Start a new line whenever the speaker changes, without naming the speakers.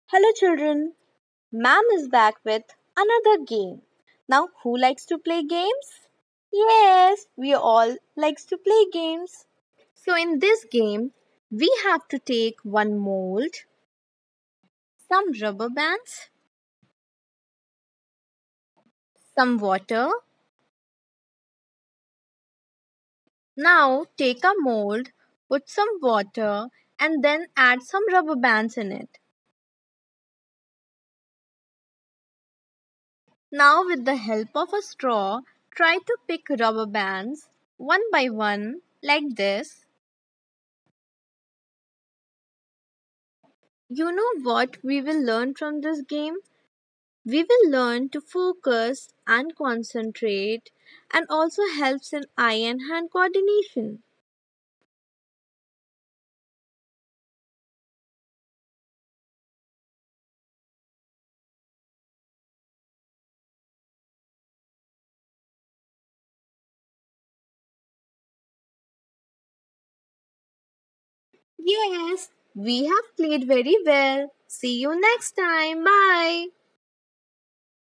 Hello, children. Ma'am is back with another game. Now, who likes to play games? Yes, we all likes to play games. So, in this game, we have to take one mold, some rubber bands, some water. Now, take a mold, put some water, and then add some rubber bands in it. Now, with the help of a straw, try to pick rubber bands one by one like this. You know what we will learn from this game? We will learn to focus and concentrate and also helps in eye and hand coordination. Yes, we have played very well. See you next time. Bye.